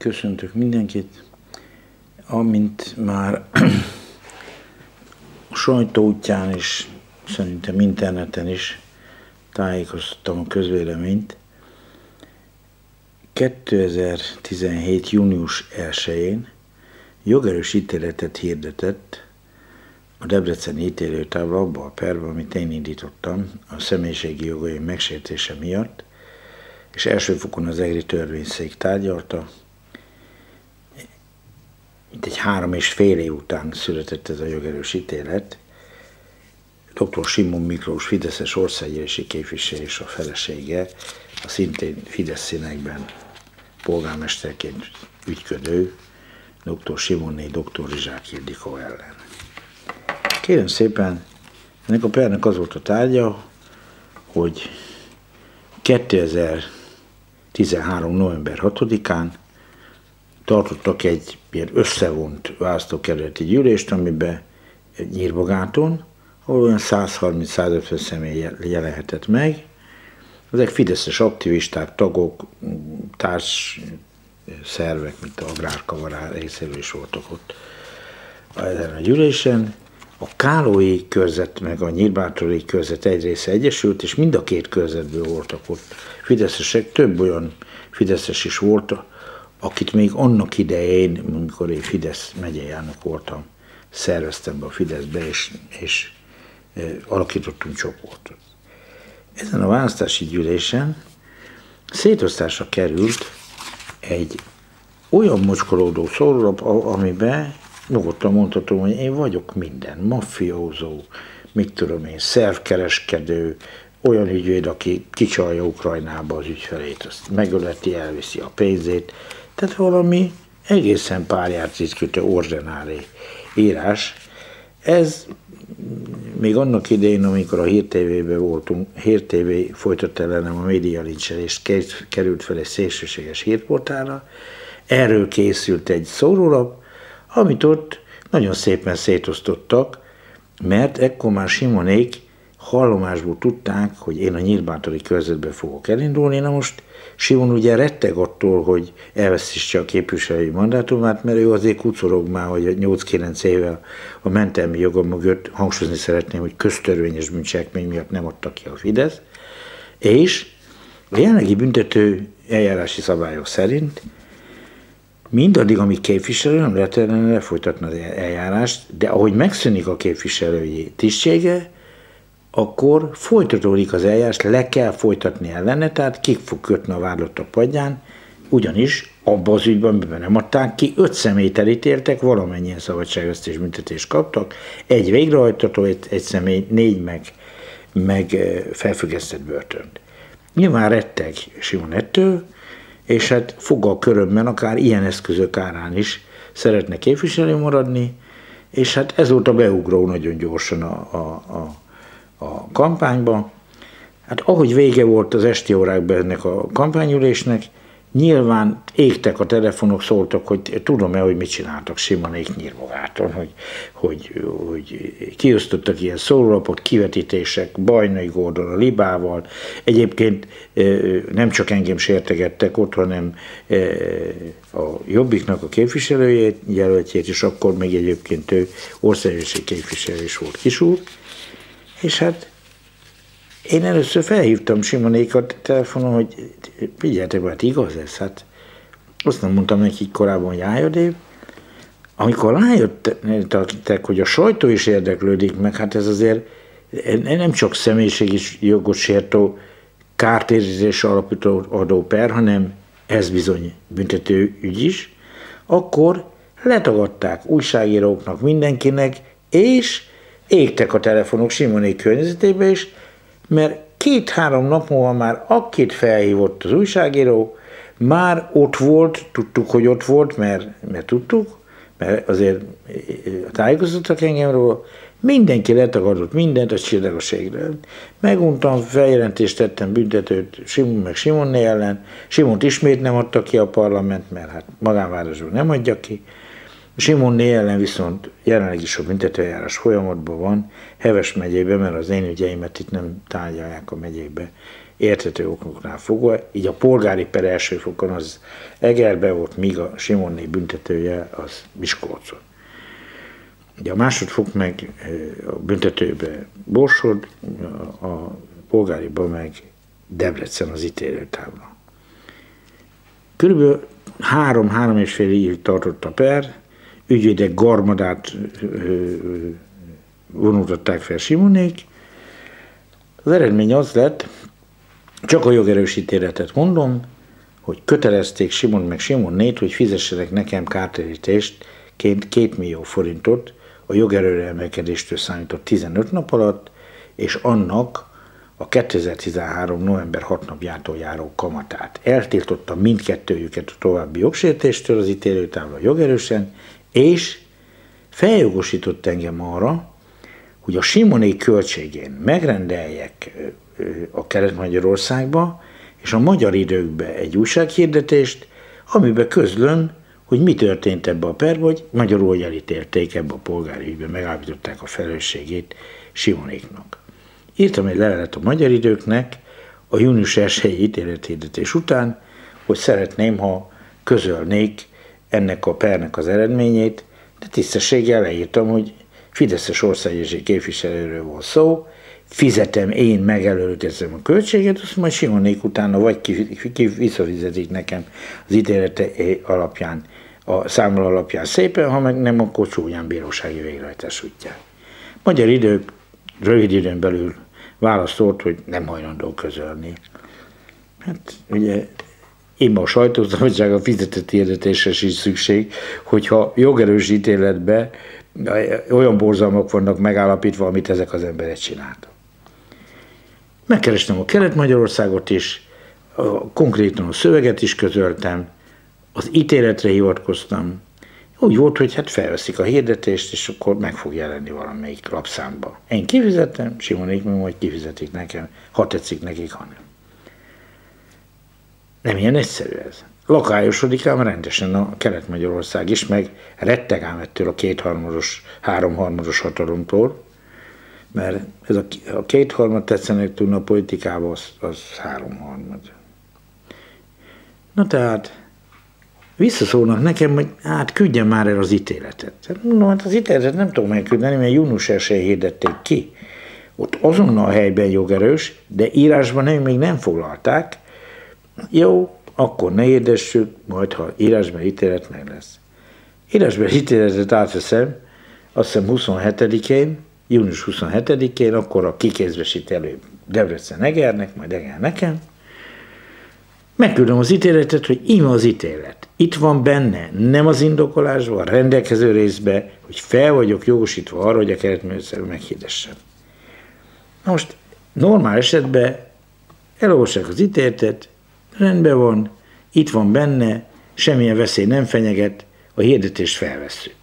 Köszöntök mindenkit. Amint már a sajtó útján és szerintem interneten is tájékoztattam a közvéleményt, 2017. június 1-én jogerős ítéletet hirdetett a debreceni ítélőtábla abba a perben, amit én indítottam a személyiségi jogaim megsértése miatt, és elsőfokon az egri törvényszék tárgyalta. Mintegy 3,5 év után született ez a jogerős ítélet. Dr. Simon Miklós fideszes országgyűlési képviselő és a felesége, a szintén Fidesz színekben polgármesterként ügyködő dr. Simonné dr. Rizsák Ildikó ellen. Kérem szépen, ennek a pernek az volt a tárgya, hogy 2013. november 6-án tartottak egy ilyen összevont választókerületi gyűlést, amiben Nyírbogáton, ahol olyan 130-150 személy jelenhetett meg. Ezek fideszes aktivisták, tagok, társ szervek, mint a Agrárkamara részéről is voltak ott ezen a gyűlésen. A Kálói körzet meg a Nyírbátori körzet egy része egyesült, és mind a két körzetből voltak ott fideszesek, több olyan fideszes is volt, akit még annak idején, amikor én Fidesz megyeijának voltam, szerveztem be a Fideszbe, és alakítottunk csoportot. Ezen a választási gyűlésen szétosztásra került egy olyan mocskolódó szórólap, amiben nyugodtan mondhatom, hogy én vagyok minden, maffiózó, mit tudom én, szervkereskedő, olyan ügyvéd, aki kicsalja Ukrajnába az ügyfelét, azt megöleti, elviszi a pénzét, tehát valami egészen párját ritkütő ordinári írás. Ez még annak idején, amikor a Hír TV-ben voltunk, Hír TV folytatta ellenem a médialincselést, került fel egy szélsőséges hírportálra, erről készült egy szórólap, amit ott nagyon szépen szétosztottak, mert ekkor már Simonék hallomásból tudták, hogy én a Nyírbátori körzetbe fogok elindulni. Na most Simon ugye retteg attól, hogy elveszítse a képviselői mandátumát, mert ő azért kucorog már, hogy 8-9 éve a mentelmi joga mögött, hangsúlyozni szeretném, hogy köztörvényes bűncselekmény miatt nem adta ki a Fidesz, és a jelenlegi büntető eljárási szabályok szerint mindaddig, amíg képviselő, nem lehet ellene lefolytatni az eljárást, de ahogy megszűnik a képviselői tisztsége, akkor folytatódik az eljárás, le kell folytatni ellene, tehát ki fog kötni a vádlottak padján, ugyanis abban az ügyben, amiben nem adták ki, 5 személyt elítéltek, valamennyien szabadságvesztés büntetést kaptak, egy végrehajtató, egy személy, 4 meg felfüggesztett börtönt. Nyilván retteg Simon ettől, és hát foggal körömben akár ilyen eszközök árán is szeretne képviselő maradni, és hát ez volt a beugró nagyon gyorsan a kampányban. Hát ahogy vége volt az esti órákban ennek a kampányülésnek, nyilván égtek a telefonok, szóltak, hogy tudom-e, hogy mit csináltak Simonék Nyírbogáton, hogy kiosztottak ilyen szórólapot, kivetítések, Bajnai Gordon a Libával. Egyébként nem csak engem sértegettek ott, hanem a Jobbiknak a képviselőjét, jelöltjét, és akkor még egyébként ő országgyűlési képviselő is volt, Kisúr. És hát én először felhívtam Simonékat telefonon, hogy figyeljetek, hát igaz ez? Hát azt nem mondtam nekik korábban, hogy álljadébb. Amikor rájöttek, hogy a sajtó is érdeklődik meg, hát ez azért nem csak személyiségi jogot sértő kártérítés alapító adó per, hanem ez bizony büntető ügy is, akkor letagadták újságíróknak, mindenkinek, és égtek a telefonok Simonék környezetébe is, mert 2-3 nap múlva már akit felhívott az újságíró, már ott volt, tudtuk, hogy ott volt, mert tudtuk, mert azért tájékoztattak engem róla, mindenki letagadott mindent a csillagosségre. Meguntam, feljelentést tettem büntetőt Simon meg Simonné ellen, Simont ismét nem adta ki a parlament, mert hát magánvárosban nem adja ki. Simonné ellen viszont jelenleg is a büntetőeljárás folyamatban van, Heves megyében, mert az én ügyeimet itt nem tárgyalják a megyébe, érthető okoknál fogva, így a polgári per első fokon az Egerben volt, míg a Simonné büntetője az Miskolcon. Ugye a másodfok meg a büntetőbe Borsod, a polgáriban meg Debrecen az ítélőtábla. Körülbelül 3-3,5 évig tartott a per, ügyvédek garmadát vonultatták fel Simonnék. Az eredmény az lett, csak a jogerős ítéletet mondom, hogy kötelezték Simon meg Simonnét, hogy fizessenek nekem kártérítést 2 millió forintot a jogerőre emelkedéstől számított 15 nap alatt, és annak a 2013. november 6 napjától járó kamatát. Eltiltotta mindkettőjüket a további jogsértéstől az ítélőtábla jogerősen, és feljogosított engem arra, hogy a Simonné költségén megrendeljek a Kelet-Magyarországba és a Magyar Időkbe egy újsághirdetést, amiben közlöm, hogy mi történt ebbe a perbe, hogy magyarul, hogy elítélték ebbe a polgári ügybe, megállapították a felelősségét Simonnéknak. Írtam egy levelet a Magyar Időknek a június 1-i ítélethirdetés után, hogy szeretném, ha közölnék ennek a pernek az eredményét, de tisztességgel leírtam, hogy fideszes országgyűlési képviselőről volt szó, fizetem, én megelőlegezem a költséget, azt majd Simonnék utána vagy visszafizetik nekem az ítélete alapján, a számla alapján szépen, ha meg nem, akkor csúnyán bírósági végrehajtás útján. Magyar Idők rövid időn belül válaszolt, hogy nem hajlandó közölni. Hát ugye én a sajtószabadság a fizetett hirdetésre is szükség, hogyha jogerős ítéletben olyan borzalmak vannak megállapítva, amit ezek az emberek csináltak. Megkerestem a Kelet-Magyarországot is, konkrétan a szöveget is közöltem, az ítéletre hivatkoztam. Úgy volt, hogy hát felveszik a hirdetést, és akkor meg fog jelenni valamelyik lapszámba. Én kifizettem, Simonnék meg majd kifizetik nekem, ha tetszik nekik, ha nem. Nem ilyen egyszerű ez. Lakályosodik ám rendesen a Kelet-Magyarország is, meg retteg ám ettől a háromharmados hatalomtól, mert ez a kétharmad tetszenek tudna a politikában, az háromharmad. Na tehát visszaszólnak nekem, hogy hát küldjem már el az ítéletet. No, hát az ítéletet nem tudom elküldeni, mert június 1-én hirdették ki. Ott azonnal a helyben jogerős, de írásban még nem foglalták. Jó, akkor ne hirdessük, majd ha írásban ítélet meg lesz. Írásban ítéletet átveszem, azt hiszem 27-én, június 27-én, akkor a kikézbesítelő Debrecen Egernek, majd Eger nekem. Megküldöm az ítéletet, hogy íme az ítélet. Itt van benne, nem az indokolásban, a rendelkező részben, hogy fel vagyok jogosítva arra, hogy a Kelet-Magyarországon meghirdessem. Na most normál esetben elolvassák az ítéletet, rendben van, itt van benne, semmilyen veszély nem fenyeget, a hirdetést felvesszük.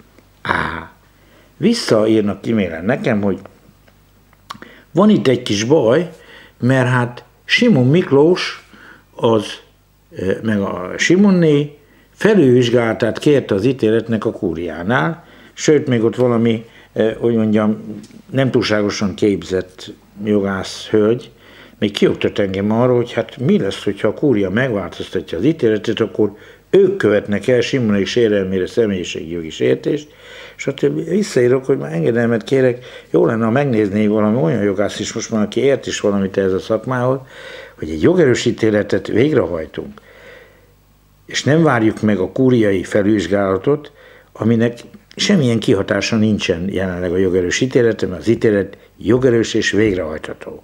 Visszaírnak e-mailen nekem, hogy van itt egy kis baj, mert hát Simon Miklós, meg a Simonné felülvizsgálatát kérte az ítéletnek a kúriánál, sőt, még ott valami, hogy mondjam, nem túlságosan képzett jogász hölgy, még kioktat engem arra, hogy hát mi lesz, hogyha a kúria megváltoztatja az ítéletet, akkor ők követnek el Simonnék sérelmére személyiségi jogi sértést, stb. Visszaírok, hogy már engedelmet kérek, jó lenne, ha megnézné valami olyan jogász is most már, aki ért is valamit ehhez a szakmához, hogy egy jogerős ítéletet végrehajtunk, és nem várjuk meg a kúriai felülvizsgálatot, aminek semmilyen kihatása nincsen jelenleg a jogerős ítélete, mert az ítélet jogerős és végrehajtható.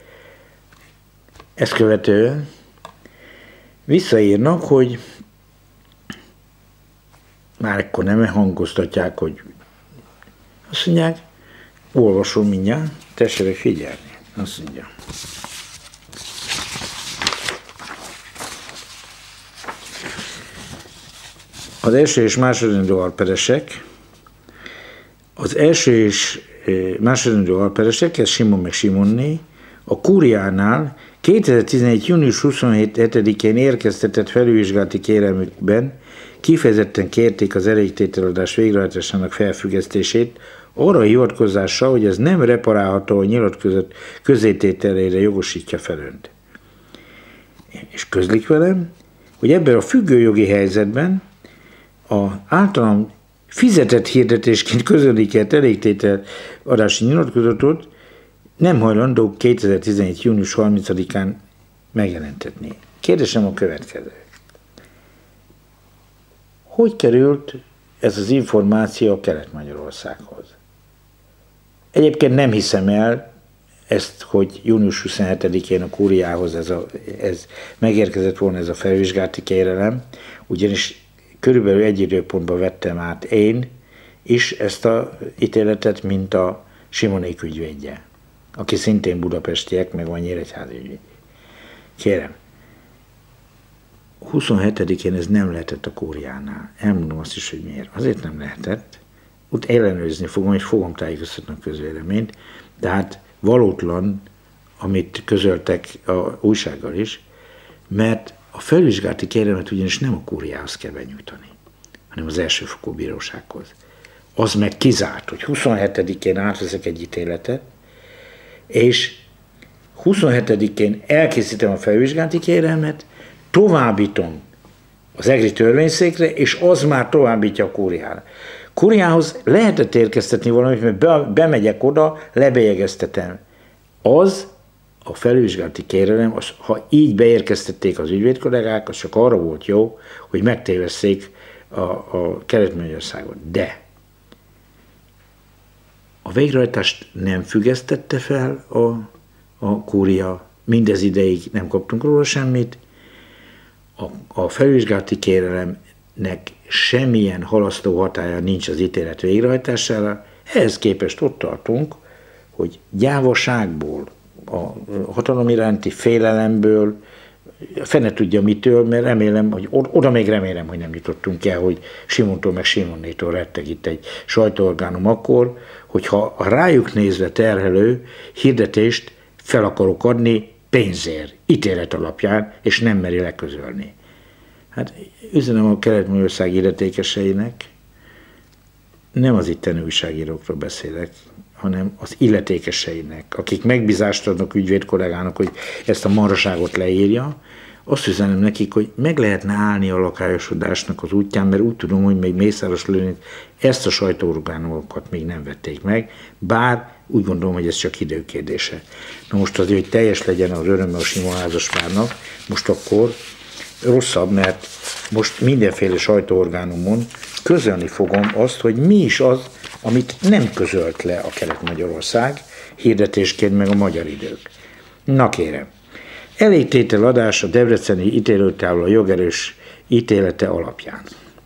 Ezt követően visszaírnak, hogy már ekkor nem hangoztatják, hogy azt mondják, olvasom mindjárt, tessenek figyelni, azt mondja. Az első és másodrendű alperesek, az első és másodrendű alperesek, ez Simon meg Simonné, a kúriánál 2011. június 27-én érkeztetett felülvizsgálati kérelmükben kifejezetten kérték az elégtételadás végrehajtásának felfüggesztését, arra hivatkozással, hogy ez nem reparálható a nyilatkozat közzétételére jogosítja fel önt. és közlik velem, hogy ebben a függőjogi helyzetben az általam fizetett hirdetésként közölikett elégtétel adási nyilatkozatot nem hajlandók 2017. június 30-án megjelentetni. Kérdésem a következő. Hogy került ez az információ a Kelet-Magyarországhoz? Egyébként nem hiszem el ezt, hogy június 27-én a kúriához ez megérkezett volna ez a felvizsgálati kérelem, ugyanis körülbelül egy időpontban vettem át én is ezt az ítéletet, mint a Simonék ügyvédje, aki szintén budapestiek, meg van nyíregyházi ügyvéd. Kérem, 27-én ez nem lehetett a kúriánál. Elmondom azt is, hogy miért. Azért nem lehetett. Ott ellenőrizni fogom, és fogom tájékoztatni a közvéleményt, de hát valótlan, amit közöltek a újsággal is, mert a felvizsgálati kérelmet ugyanis nem a kúriához kell benyújtani, hanem az elsőfokú bírósághoz. Az meg kizárt, hogy 27-én átveszek egy ítéletet, és 27-én elkészítem a felvizsgálati kérelmet, továbbítom az egri törvényszékre, és az már továbbítja a kúriára. Kúriához lehetett érkeztetni valamit, mert bemegyek oda, lebélyegeztetem. Az a felvizsgálati kérelem, ha így beérkeztették az ügyvédkollégák, az csak arra volt jó, hogy megtévesszék a Kelet-Magyarországot. De a végrehajtást nem függesztette fel a kúria, mindez ideig nem kaptunk róla semmit. A felvizsgálati kérelemnek semmilyen halasztó hatálya nincs az ítélet végrehajtására. Ehhez képest ott tartunk, hogy gyávaságból, a hatalom iránti félelemből, fene tudja mitől, mert remélem, hogy oda még remélem, hogy nem jutottunk el, hogy Simontól meg Simonnétól retteg itt egy sajtóorgánum akkor, hogyha a rájuk nézve terhelő hirdetést fel akarok adni pénzért, ítélet alapján, és nem meri leközölni. Hát üzenem a Kelet-Magyarország illetékeseinek, nem az itteni újságírókról beszélek, hanem az illetékeseinek, akik megbízást adnak ügyvédkollégának, hogy ezt a marhaságot leírja, azt üzenem nekik, hogy meg lehetne állni a lakályosodásnak az útján, mert úgy tudom, hogy még Mészáros Lőrinc ezt a sajtóorgánumokat még nem vették meg, bár úgy gondolom, hogy ez csak időkérdése. Na most azért, hogy teljes legyen az öröme a Simon házaspárnak, most akkor rosszabb, mert most mindenféle sajtóorgánumon közölni fogom azt, hogy mi is az, amit nem közölt le a Kelet-Magyarország, hirdetésként meg a Magyar Idők. Na kérem, elégtételadás a debreceni ítélőtábla jogerős ítélete alapján.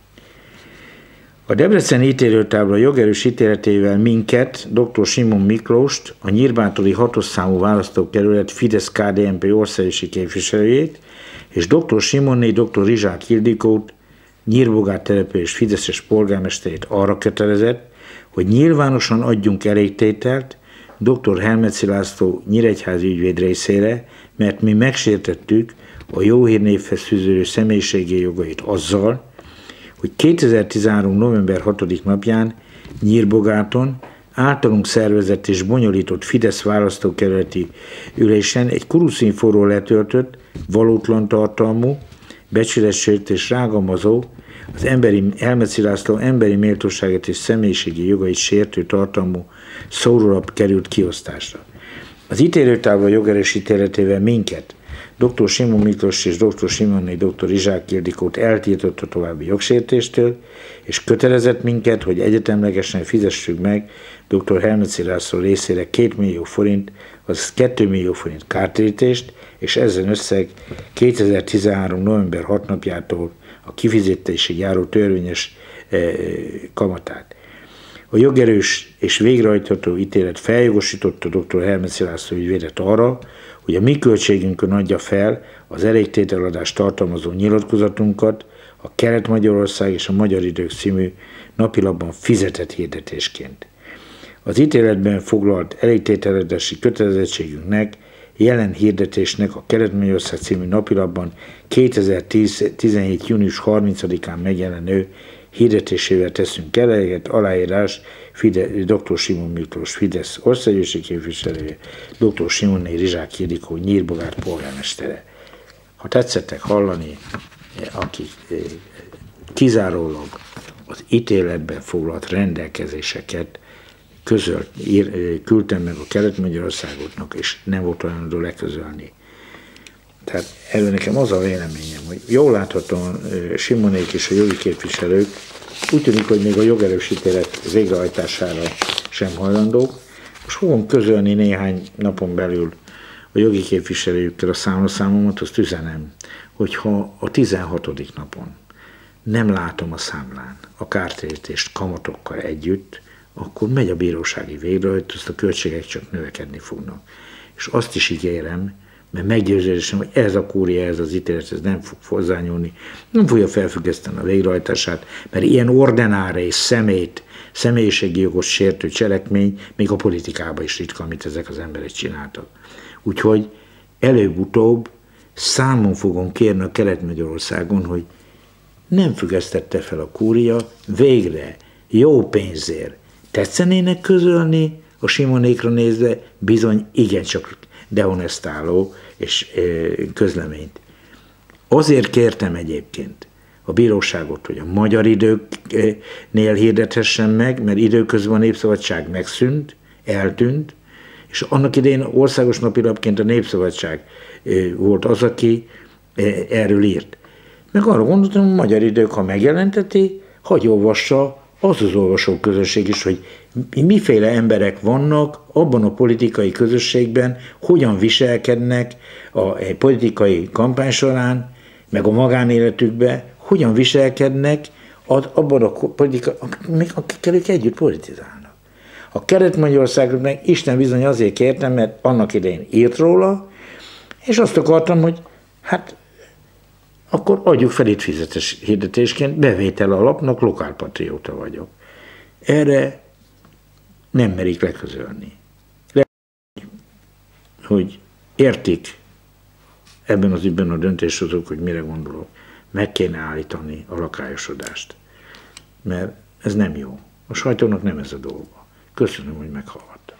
A debreceni ítélőtábla jogerős ítéletével minket, dr. Simon Miklóst, a Nyírbátori 6-os számú választókerület Fidesz-KDNP országgyűlési képviselőjét, és dr. Simonné, dr. Rizsák Ildikót, Nyírbogár település fideszes polgármesterét arra kötelezett, hogy nyilvánosan adjunk elégtételt dr. Helmetszi László nyíregyházi ügyvéd részére, mert mi megsértettük a jó hírnévhez fűződő személyiségi jogait azzal, hogy 2013. november 6. napján Nyírbogáton általunk szervezett és bonyolított Fidesz választókerületi ülésen egy kuruszínforról letöltött, valótlan tartalmú, becsületsértés rágalmazó, az Helmetszi László emberi méltóságát és személyiségi jogait sértő tartalmú szórólap került kiosztásra. Az ítélőtábla jogerős ítéletével minket, dr. Simon Miklós és dr. Simonné, dr. Rizsák Ildikót eltiltott a további jogsértéstől, és kötelezett minket, hogy egyetemlegesen fizessük meg dr. Helmetszi László részére 2 millió forint, azaz 2 millió forint kártérítést, és ezen összeg 2013. november 6 napjától a kifizetésig járó törvényes kamatát. A jogerős és végrehajtható ítélet feljogosította dr. Helmetszi László ügyvédet arra, hogy a mi költségünkön adja fel az elégtételadást tartalmazó nyilatkozatunkat a Kelet-Magyarország és a Magyar Idők című napilapban fizetett hirdetésként. Az ítéletben foglalt elégtételadási kötelezettségünknek jelen hirdetésnek a Kelet-Magyarország című napilapban 2017. június 30-án megjelenő hirdetésével teszünk eleget, aláírás dr. Simon Miklós Fidesz országgyűlési képviselője, dr. Simonné, Rizsák Ildikó Nyírbogár polgármestere. ha tetszettek hallani, akik kizárólag az ítéletben foglalt rendelkezéseket küldtem meg a Kelet-Magyarországotnak, és nem volt olyan leközölni. Tehát erről nekem az a véleményem, hogy jól láthatóan Simonék és a jogi képviselők úgy tűnik, hogy még a jogerősítélet végrehajtására sem hajlandók. Most fogom közölni néhány napon belül a jogi képviselőkkel a számlaszámomat, azt üzenem, hogyha a 16. napon nem látom a számlán a kártérítést kamatokkal együtt, akkor megy a bírósági végrehajtás, azt a költségek csak növekedni fognak. És azt is ígérem, mert meggyőződésem, hogy ez a kúria, ez az ítélet, ez nem fog hozzányúlni, nem fogja felfüggeszteni a végrehajtását, mert ilyen ordinára és személyiségi jogos sértő cselekmény még a politikában is ritka, amit ezek az emberek csináltak. Úgyhogy előbb-utóbb számon fogom kérni a Kelet-Magyarországon, hogy nem függesztette fel a kúria, végre jó pénzért tetszenének közölni, a Simonékra nézve bizony igencsak dehonestáló és közleményt. Azért kértem egyébként a bíróságot, hogy a Magyar Időknél hirdethessen meg, mert időközben a Népszabadság megszűnt, eltűnt, és annak idején országos napilapként a Népszabadság volt az, aki erről írt. Meg arra gondoltam, hogy a Magyar Idők, ha megjelenteti, hagy olvassa az olvasóközösség is, hogy miféle emberek vannak abban a politikai közösségben, hogyan viselkednek a politikai kampány során, meg a magánéletükben, hogyan viselkednek abban a akikkel ők együtt politizálnak. A Kelet-Magyarországról meg Isten bizony azért kértem, mert annak idején írt róla, és azt akartam, hogy hát akkor adjuk fel itt fizetés hirdetésként, bevétel alapnak lokálpatrióta vagyok. Erre nem merik leközölni. Hogy értik ebben az ügyben a döntéshozók, hogy mire gondolok. Meg kéne állítani a lakályosodást. Mert ez nem jó. A sajtónak nem ez a dolga. Köszönöm, hogy meghallgattak.